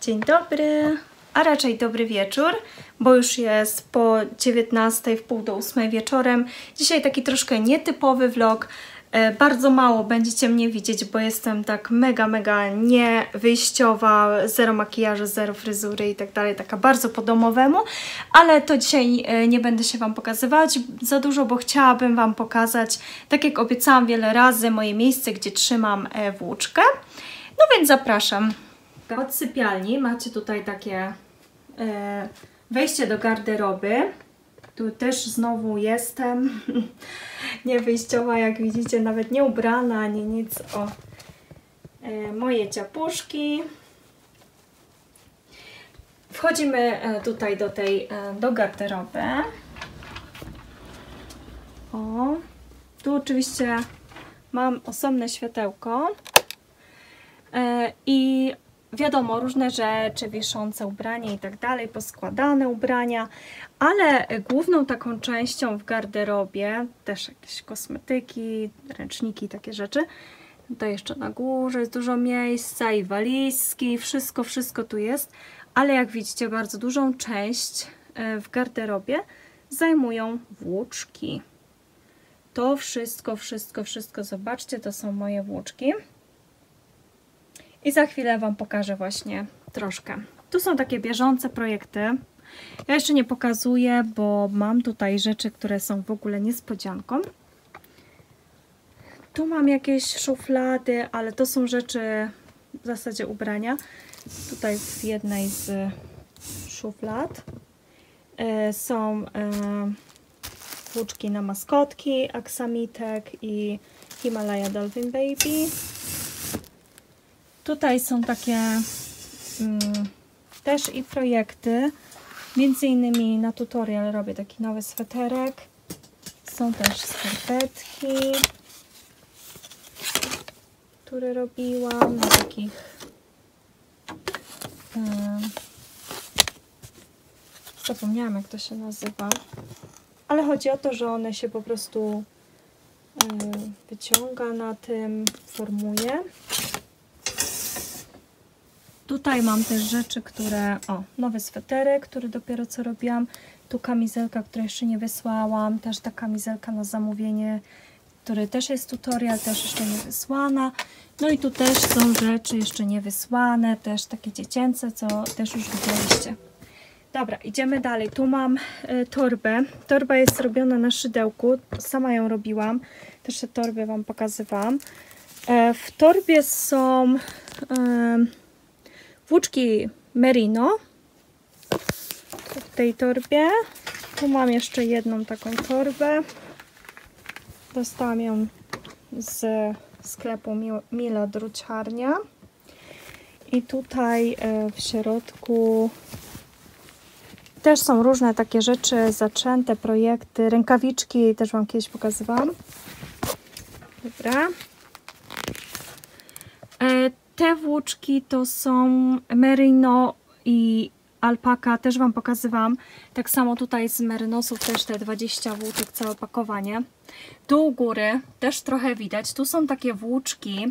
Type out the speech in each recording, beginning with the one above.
Dzień dobry, a raczej dobry wieczór, bo już jest po 19, w pół do 8 wieczorem. Dzisiaj taki troszkę nietypowy vlog. Bardzo mało będziecie mnie widzieć, bo jestem tak mega niewyjściowa, zero makijażu, zero fryzury i tak dalej, taka bardzo po domowemu, ale to dzisiaj nie będę się Wam pokazywać za dużo, bo chciałabym Wam pokazać, tak jak obiecałam wiele razy, moje miejsce, gdzie trzymam włóczkę. No więc zapraszam. Od sypialni macie tutaj takie wejście do garderoby. Tu też znowu jestem niewyjściowa, jak widzicie, nawet nie ubrana, ani nic. O, moje ciapuszki. Wchodzimy tutaj do garderoby. O, tu oczywiście mam osobne światełko i wiadomo, różne rzeczy, wiszące ubrania i tak dalej, poskładane ubrania, ale główną taką częścią w garderobie, też jakieś kosmetyki, ręczniki, takie rzeczy. Tutaj jeszcze na górze jest dużo miejsca i walizki, wszystko tu jest, ale jak widzicie, bardzo dużą część w garderobie zajmują włóczki. To wszystko, zobaczcie, to są moje włóczki. I za chwilę Wam pokażę właśnie troszkę. Tu są takie bieżące projekty. Ja jeszcze nie pokazuję, bo mam tutaj rzeczy, które są w ogóle niespodzianką. Tu mam jakieś szuflady, ale to są rzeczy w zasadzie ubrania. Tutaj w jednej z szuflad są włóczki na maskotki, Aksamitek i Himalaya Dolphin Baby. Tutaj są takie też i projekty, między innymi na tutorial robię taki nowy sweterek. Są też skarpetki, które robiłam na takich zapomniałam, jak to się nazywa, ale chodzi o to, że one się po prostu wyciąga na tym, formuje. Tutaj mam też rzeczy, które... O, nowy sweterek, który dopiero co robiłam. Tu kamizelka, której jeszcze nie wysłałam. Też ta kamizelka na zamówienie, który też jest tutorial, też jeszcze nie wysłana. No i tu też są rzeczy jeszcze nie wysłane, też takie dziecięce, co też już widzieliście. Dobra, idziemy dalej. Tu mam torbę. Torba jest robiona na szydełku. Sama ją robiłam. Też te torby Wam pokazywałam. W torbie są... włóczki merino w tej torbie. Tu mam jeszcze jedną taką torbę. Dostałam ją z sklepu Mila Druciarnia. I tutaj w środku też są różne takie rzeczy, zaczęte projekty, rękawiczki, też Wam kiedyś pokazywałam. Dobra. Te włóczki to są merino i alpaka, też Wam pokazywałam. Tak samo tutaj z merynosów też te 20 włóczek, całe opakowanie. Tu u góry też trochę widać. Tu są takie włóczki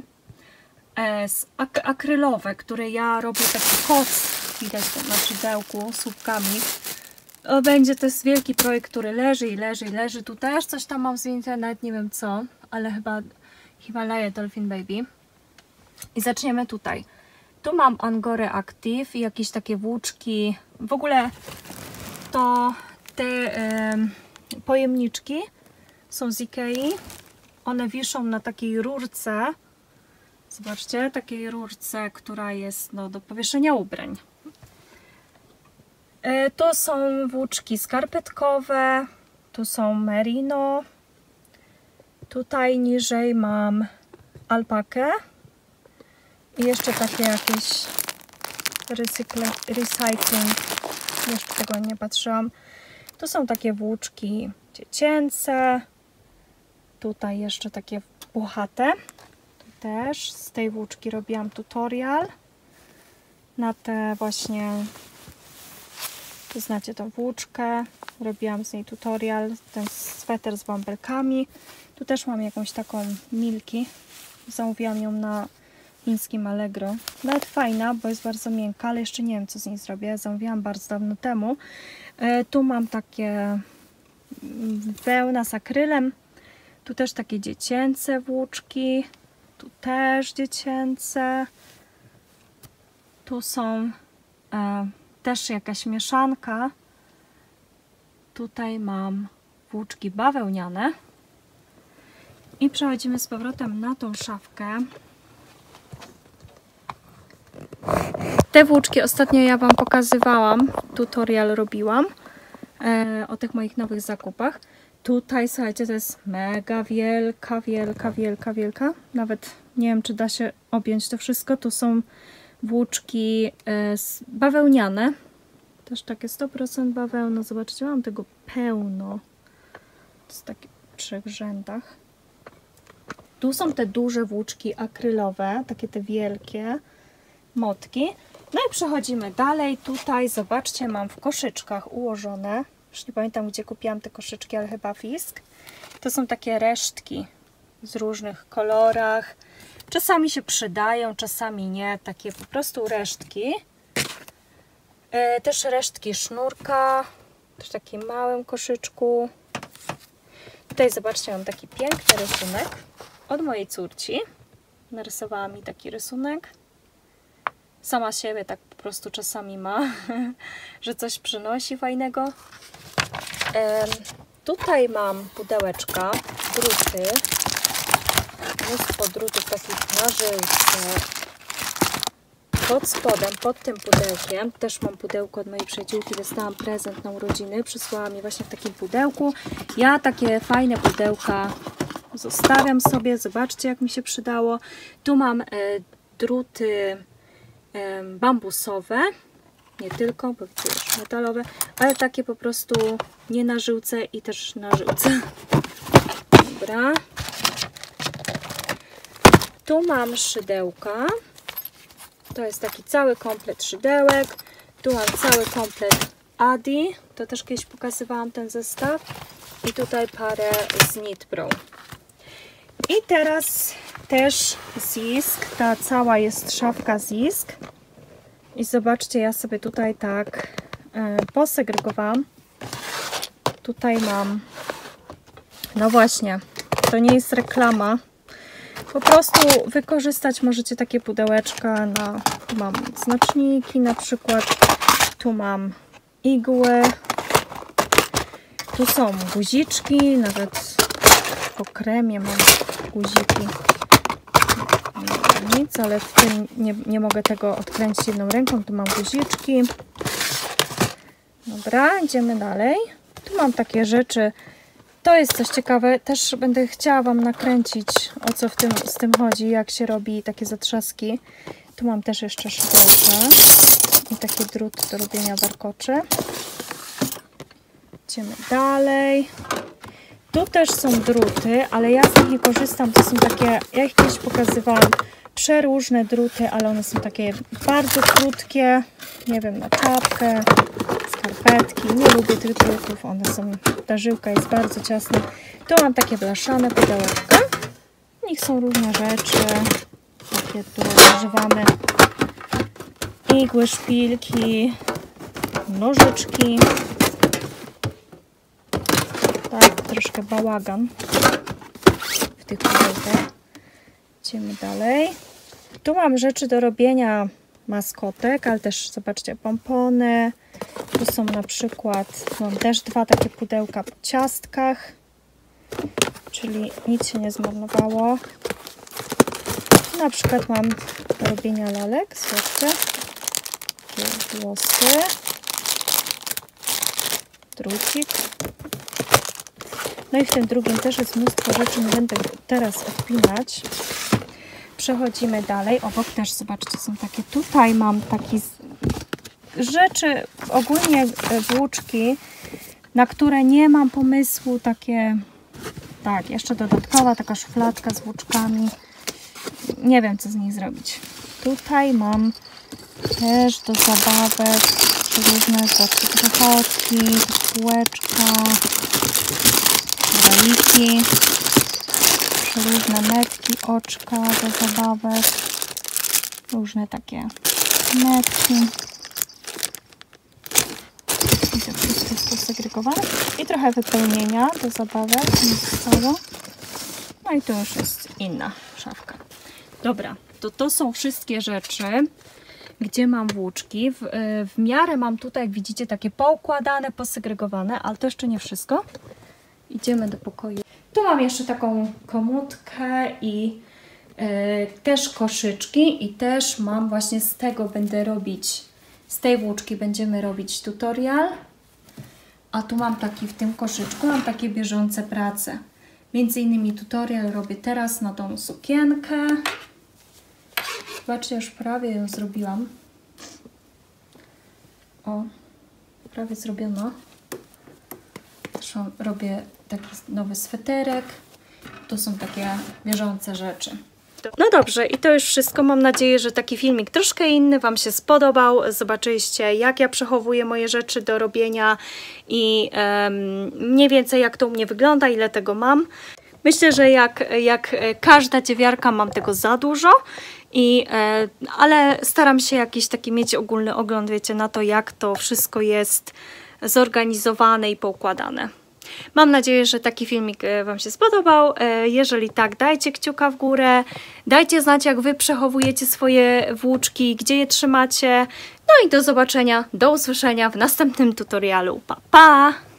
akrylowe, które ja robię taki koc, widać to na szydełku, słupkami. To jest wielki projekt, który leży i leży. Tu też coś tam mam zdjęte, nawet nie wiem co, ale chyba Himalaya Dolphin Baby. I zaczniemy tutaj. Tu mam Angorę Active i jakieś takie włóczki. W ogóle to te pojemniczki są z Ikei. One wiszą na takiej rurce. Zobaczcie, takiej rurce, która jest do powieszenia ubrań. Tu są włóczki skarpetkowe. Tu są merino. Tutaj niżej mam alpakę. I jeszcze takie jakieś recycling, jeszcze tego nie patrzyłam. Tu są takie włóczki dziecięce. Tutaj jeszcze takie puchate. Tu też z tej włóczki robiłam tutorial. Na te właśnie, znacie tą włóczkę. Robiłam z niej tutorial. Ten sweter z bąbelkami. Tu też mam jakąś taką Milki. Zamówiłam ją na chińskim Allegro. Nawet fajna, bo jest bardzo miękka, ale jeszcze nie wiem, co z niej zrobię. Zamówiłam bardzo dawno temu. Tu mam takie wełna z akrylem. Tu też takie dziecięce włóczki. Tu też dziecięce. Tu są też jakaś mieszanka. Tutaj mam włóczki bawełniane. I przechodzimy z powrotem na tą szafkę. Te włóczki ostatnio ja Wam pokazywałam, tutorial robiłam o tych moich nowych zakupach. Tutaj, słuchajcie, to jest mega wielka, wielka, wielka, wielka. Nawet nie wiem, czy da się objąć to wszystko. Tu są włóczki bawełniane. Też takie 100% bawełna. Zobaczcie, mam tego pełno. To jest takie w 3 rzędach. Tu są te duże włóczki akrylowe, takie te wielkie motki. No i przechodzimy dalej. Tutaj, zobaczcie, mam w koszyczkach ułożone. Już nie pamiętam, gdzie kupiłam te koszyczki, ale chyba Fisk. To są takie resztki z różnych kolorach. Czasami się przydają, czasami nie. Takie po prostu resztki. Też resztki sznurka. Też w takim małym koszyczku. Tutaj zobaczcie, mam taki piękny rysunek od mojej córci. Narysowała mi taki rysunek. Sama siebie tak po prostu czasami ma, że coś przynosi fajnego. Tutaj mam pudełeczka, druty. Mnóstwo drutów takich na żyłce. Pod spodem, pod tym pudełkiem, też mam pudełko od mojej przyjaciółki, dostałam prezent na urodziny, przysłała mi właśnie w takim pudełku. Ja takie fajne pudełka zostawiam sobie, zobaczcie, jak mi się przydało. Tu mam druty bambusowe, nie tylko, bo już metalowe, ale takie po prostu nie na żyłce i też na żyłce. Dobra. Tu mam szydełka. To jest taki cały komplet szydełek. Tu mam cały komplet Adi. To też kiedyś pokazywałam ten zestaw. I tutaj parę z Knit Pro. I teraz też Zisk. Ta cała jest szafka Zisk. I zobaczcie, ja sobie tutaj tak posegregowałam. Tutaj mam, no właśnie, to nie jest reklama. Po prostu wykorzystać możecie takie pudełeczka na, tu mam znaczniki na przykład, tu mam igły, tu są guziczki, nawet po kremie mam guziki. Nic, ale w tym nie mogę tego odkręcić jedną ręką, tu mam guziczki. Dobra, idziemy dalej. Tu mam takie rzeczy. To jest coś ciekawe, też będę chciała Wam nakręcić, o co z tym chodzi, jak się robi takie zatrzaski. Tu mam też jeszcze szydełka i takie druty do robienia warkoczy. Idziemy dalej. Tu też są druty, ale ja z nich nie korzystam, to są takie, ja ich kiedyś pokazywałam, przeróżne druty, ale one są takie bardzo krótkie, nie wiem, na czapkę, skarpetki. Nie lubię tych drutów, one są, ta żyłka jest bardzo ciasna. Tu mam takie blaszane pudełeczka, w nich są różne rzeczy, takie tu używamy, igły, szpilki, nożyczki. Tak, troszkę bałagan w tych pudełkach. Idziemy dalej. Tu mam rzeczy do robienia maskotek, ale też zobaczcie, pompony. Tu są na przykład, mam też 2 takie pudełka po ciastkach, czyli nic się nie zmarnowało. Na przykład mam do robienia lalek, zobaczcie, takie włosy, drucik. No i w tym drugim też jest mnóstwo rzeczy, nie będę teraz odpinać. Przechodzimy dalej. Obok też, zobaczcie, są takie. Tutaj mam takie rzeczy, ogólnie włóczki, na które nie mam pomysłu. Takie, tak, jeszcze dodatkowa taka szufladka z włóczkami. Nie wiem, co z nich zrobić. Tutaj mam też do zabawek różne grzechotki, kółeczka, raliki, różne metki, oczka do zabawek. różne takie metki. I to wszystko jest posegregowane. I trochę wypełnienia do zabawek. No i tu już jest inna szafka. Dobra, to są wszystkie rzeczy, gdzie mam włóczki. W miarę mam tutaj, jak widzicie, takie poukładane, posegregowane, ale to jeszcze nie wszystko. Idziemy do pokoju. Tu mam jeszcze taką komódkę i też koszyczki i też mam właśnie z tego będę robić, z tej włóczki będziemy robić tutorial. A tu mam taki, w tym koszyczku mam takie bieżące prace. Między innymi tutorial robię teraz na tą sukienkę. Zobaczcie, już prawie ją zrobiłam. O, prawie zrobiona. Zresztą robię taki nowy sweterek. To są takie bieżące rzeczy. No dobrze, i to już wszystko. Mam nadzieję, że taki filmik troszkę inny Wam się spodobał. Zobaczyliście, jak ja przechowuję moje rzeczy do robienia i mniej więcej jak to u mnie wygląda, ile tego mam. Myślę, że jak każda dziewiarka mam tego za dużo, ale staram się jakiś taki mieć ogólny ogląd, wiecie, na to, jak to wszystko jest zorganizowane i poukładane. Mam nadzieję, że taki filmik Wam się spodobał. Jeżeli tak, dajcie kciuka w górę. Dajcie znać, jak Wy przechowujecie swoje włóczki, gdzie je trzymacie. No i do zobaczenia, do usłyszenia w następnym tutorialu. Pa, pa!